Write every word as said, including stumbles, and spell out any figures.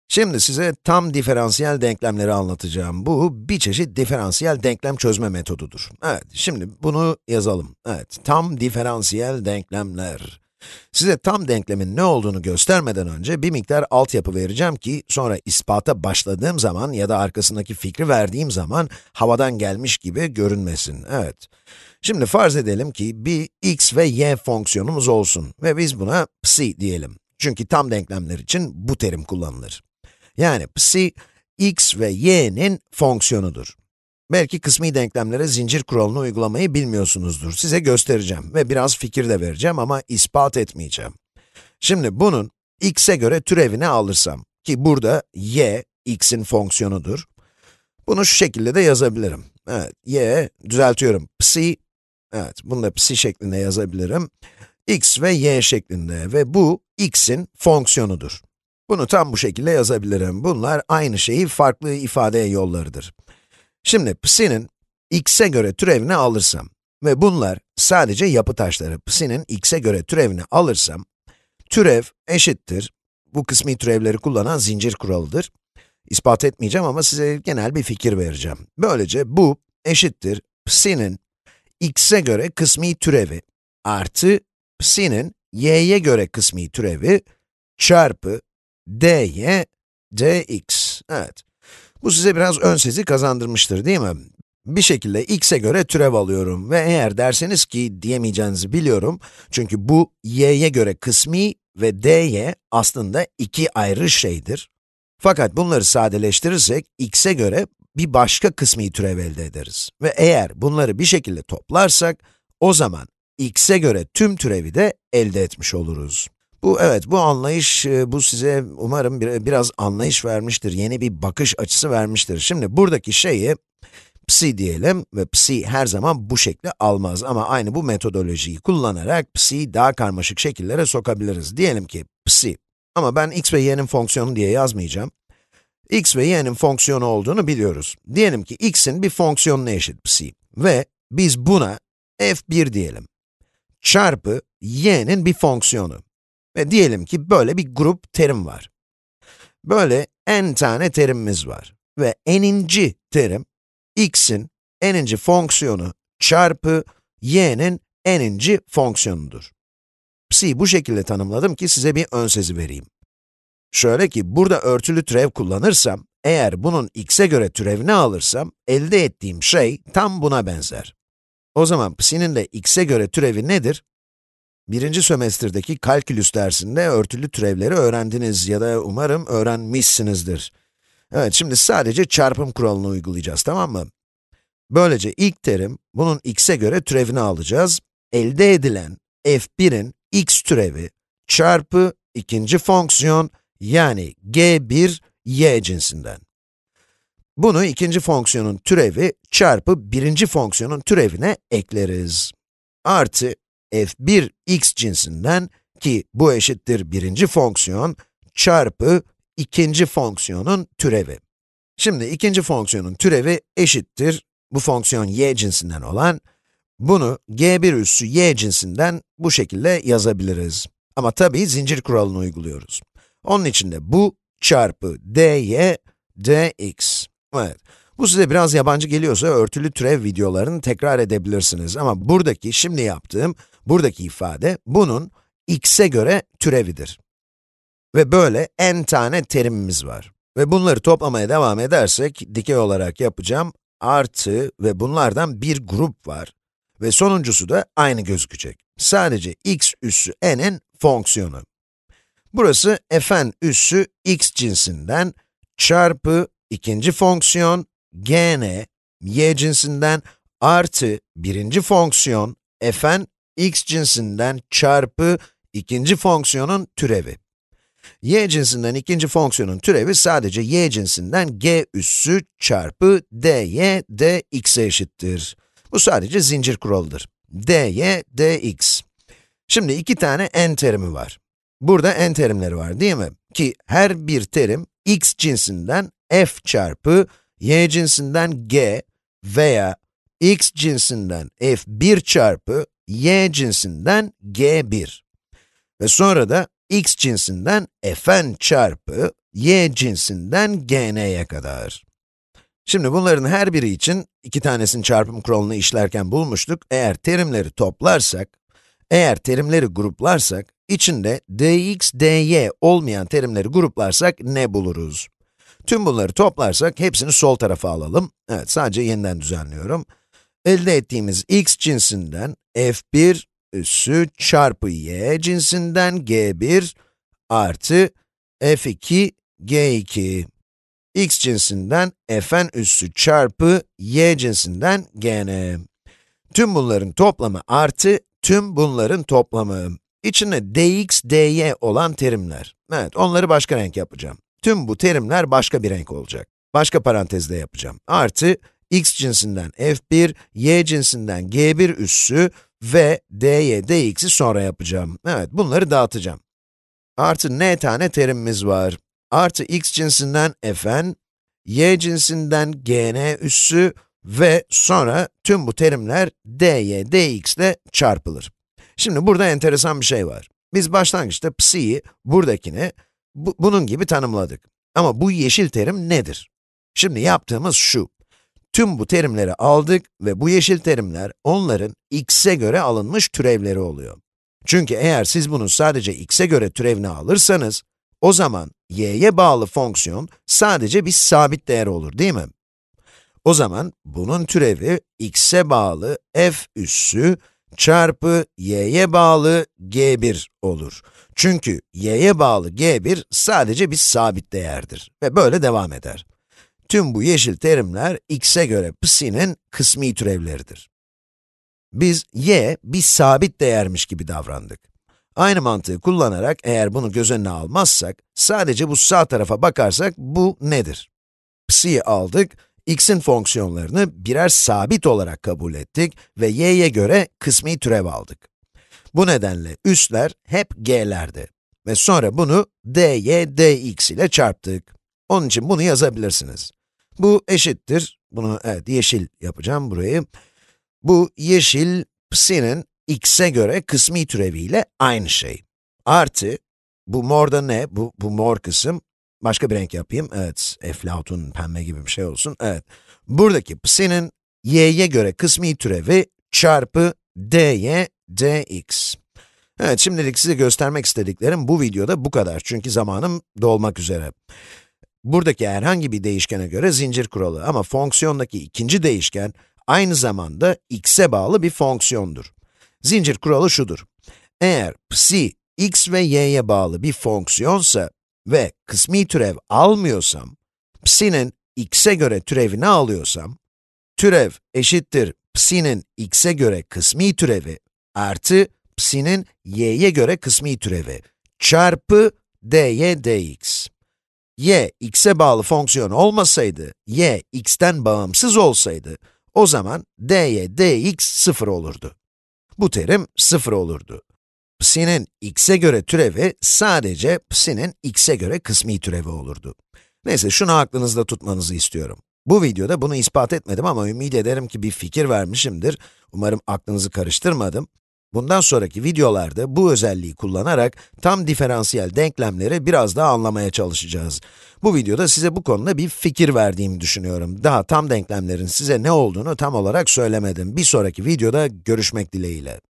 Şimdi size tam diferansiyel denklemleri anlatacağım. Bu, bir çeşit diferansiyel denklem çözme metodudur. Evet, şimdi bunu yazalım. Evet, tam diferansiyel denklemler. Size tam denklemin ne olduğunu göstermeden önce bir miktar altyapı vereceğim ki, sonra ispata başladığım zaman ya da arkasındaki fikri verdiğim zaman havadan gelmiş gibi görünmesin. Evet. Şimdi farz edelim ki bir x ve y fonksiyonumuz olsun ve biz buna psi diyelim. Çünkü tam denklemler için bu terim kullanılır. Yani psi, x ve y'nin fonksiyonudur. Belki kısmi denklemlere zincir kuralını uygulamayı bilmiyorsunuzdur. Size göstereceğim ve biraz fikir de vereceğim ama ispat etmeyeceğim. Şimdi bunun x'e göre türevini alırsam, ki burada y, x'in fonksiyonudur. Bunu şu şekilde de yazabilirim. Evet, y, düzeltiyorum, psi, evet, bunu da psi şeklinde yazabilirim. X ve y şeklinde ve bu x'in fonksiyonudur. Bunu tam bu şekilde yazabilirim. Bunlar aynı şeyi farklı ifade yollarıdır. Şimdi psi'nin x'e göre türevini alırsam ve bunlar sadece yapı taşları, psi'nin x'e göre türevini alırsam, türev eşittir, bu kısmi türevleri kullanan zincir kuralıdır. İspat etmeyeceğim ama size genel bir fikir vereceğim. Böylece bu eşittir, psi'nin x'e göre kısmi türevi artı psi'nin y'ye göre kısmi türevi çarpı dy dx. Evet. Bu size biraz ön sezi kazandırmıştır, değil mi? Bir şekilde x'e göre türev alıyorum ve eğer derseniz ki diyemeyeceğinizi biliyorum. Çünkü bu y'ye göre kısmi ve dy aslında iki ayrı şeydir. Fakat bunları sadeleştirirsek x'e göre bir başka kısmi türev elde ederiz. Ve eğer bunları bir şekilde toplarsak, o zaman x'e göre tüm türevi de elde etmiş oluruz. Bu, evet, bu anlayış, bu size umarım bir, biraz anlayış vermiştir, yeni bir bakış açısı vermiştir. Şimdi buradaki şeyi psi diyelim ve psi her zaman bu şekli almaz ama aynı bu metodolojiyi kullanarak psi'yi daha karmaşık şekillere sokabiliriz. Diyelim ki psi, ama ben x ve y'nin fonksiyonu diye yazmayacağım. X ve y'nin fonksiyonu olduğunu biliyoruz. Diyelim ki x'in bir fonksiyonuna eşit psi ve biz buna f bir diyelim. Çarpı y'nin bir fonksiyonu. Ve diyelim ki böyle bir grup terim var. Böyle n tane terimimiz var. Ve n'inci terim, x'in n'inci fonksiyonu çarpı y'nin n'inci fonksiyonudur. Psi'yi bu şekilde tanımladım ki size bir ön sezi vereyim. Şöyle ki, burada örtülü türev kullanırsam, eğer bunun x'e göre türevini alırsam, elde ettiğim şey tam buna benzer. O zaman psi'nin de x'e göre türevi nedir? Birinci sömestrdeki kalkülüs dersinde örtülü türevleri öğrendiniz ya da umarım öğrenmişsinizdir. Evet, şimdi sadece çarpım kuralını uygulayacağız, tamam mı? Böylece ilk terim, bunun x'e göre türevini alacağız. Elde edilen f bir'in x türevi çarpı ikinci fonksiyon, yani g bir y cinsinden. Bunu ikinci fonksiyonun türevi çarpı birinci fonksiyonun türevine ekleriz. Artı f bir x cinsinden, ki bu eşittir birinci fonksiyon, çarpı ikinci fonksiyonun türevi. Şimdi ikinci fonksiyonun türevi eşittir, bu fonksiyon y cinsinden olan, bunu g bir üssü y cinsinden bu şekilde yazabiliriz. Ama tabii zincir kuralını uyguluyoruz. Onun için de bu çarpı dy dx. Evet, bu size biraz yabancı geliyorsa örtülü türev videolarını tekrar edebilirsiniz. Ama buradaki, şimdi yaptığım, buradaki ifade, bunun x'e göre türevidir. Ve böyle n tane terimimiz var. Ve bunları toplamaya devam edersek, dikey olarak yapacağım, artı ve bunlardan bir grup var. Ve sonuncusu da aynı gözükecek. Sadece x üssü n'in fonksiyonu. Burası fn üssü x cinsinden çarpı ikinci fonksiyon gn y cinsinden artı birinci fonksiyon fn x cinsinden çarpı ikinci fonksiyonun türevi. Y cinsinden ikinci fonksiyonun türevi sadece y cinsinden g üssü çarpı dy dx'e eşittir. Bu sadece zincir kuralıdır. dy dx. Şimdi iki tane n terimi var. Burada n terimleri var, değil mi? Ki her bir terim x cinsinden f çarpı y cinsinden g veya x cinsinden f bir çarpı y cinsinden g bir. Ve sonra da x cinsinden fn çarpı y cinsinden gn'ye kadar. Şimdi bunların her biri için iki tanesinin çarpım kuralını işlerken bulmuştuk. Eğer terimleri toplarsak, eğer terimleri gruplarsak, içinde dx, dy olmayan terimleri gruplarsak ne buluruz? Tüm bunları toplarsak hepsini sol tarafa alalım. Evet, sadece yeniden düzenliyorum. Elde ettiğimiz x cinsinden f bir üssü çarpı y cinsinden g bir artı f iki g iki. X cinsinden fn üssü çarpı y cinsinden gn. Tüm bunların toplamı artı tüm bunların toplamı. İçinde dx, dy olan terimler. Evet, onları başka renk yapacağım. Tüm bu terimler başka bir renk olacak. Başka parantezde yapacağım. Artı x cinsinden f bir, y cinsinden g bir üssü ve dy, dx'i sonra yapacağım. Evet, bunları dağıtacağım. Artı n tane terimimiz var. Artı x cinsinden fn, y cinsinden gn üssü ve sonra tüm bu terimler dy, dx ile çarpılır. Şimdi burada enteresan bir şey var. Biz başlangıçta psi'yi, buradakini, bu, bunun gibi tanımladık. Ama bu yeşil terim nedir? Şimdi yaptığımız şu. Tüm bu terimleri aldık ve bu yeşil terimler onların x'e göre alınmış türevleri oluyor. Çünkü eğer siz bunun sadece x'e göre türevini alırsanız, o zaman y'ye bağlı fonksiyon sadece bir sabit değer olur, değil mi? O zaman bunun türevi x'e bağlı f üssü çarpı y'ye bağlı g bir olur. Çünkü y'ye bağlı g bir sadece bir sabit değerdir ve böyle devam eder. Tüm bu yeşil terimler x'e göre psi'nin kısmi türevleridir. Biz y bir sabit değermiş gibi davrandık. Aynı mantığı kullanarak eğer bunu göz önüne almazsak, sadece bu sağ tarafa bakarsak bu nedir? Psi'yi aldık, x'in fonksiyonlarını birer sabit olarak kabul ettik ve y'ye göre kısmi türev aldık. Bu nedenle üsler hep g'lerdi ve sonra bunu dy, dx ile çarptık. Onun için bunu yazabilirsiniz. Bu eşittir, bunu evet yeşil yapacağım burayı. Bu yeşil, psi'nin x'e göre kısmi türeviyle aynı şey. Artı, bu mor da ne? Bu, bu mor kısım, başka bir renk yapayım. Evet, eflatun, pembe gibi bir şey olsun. Evet, buradaki psi'nin y'ye göre kısmi türevi çarpı dy, dx. Evet, şimdilik size göstermek istediklerim bu videoda bu kadar. Çünkü zamanım dolmak üzere. Buradaki herhangi bir değişkene göre zincir kuralı ama fonksiyondaki ikinci değişken, aynı zamanda x'e bağlı bir fonksiyondur. Zincir kuralı şudur: eğer psi, x ve y'ye bağlı bir fonksiyonsa ve kısmi türev almıyorsam, psi'nin x'e göre türevini alıyorsam, türev eşittir psi'nin x'e göre kısmi türevi artı psi'nin y'ye göre kısmi türevi çarpı dy, dx. Y, x'e bağlı fonksiyon olmasaydı, y, x'ten bağımsız olsaydı, o zaman dy, dx sıfır olurdu. Bu terim sıfır olurdu. Psi'nin x'e göre türevi sadece psi'nin x'e göre kısmi türevi olurdu. Neyse, şunu aklınızda tutmanızı istiyorum. Bu videoda bunu ispat etmedim ama ümit ederim ki bir fikir vermişimdir. Umarım aklınızı karıştırmadım. Bundan sonraki videolarda bu özelliği kullanarak tam diferansiyel denklemleri biraz daha anlamaya çalışacağız. Bu videoda size bu konuda bir fikir verdiğimi düşünüyorum. Daha tam denklemlerin size ne olduğunu tam olarak söylemedim. Bir sonraki videoda görüşmek dileğiyle.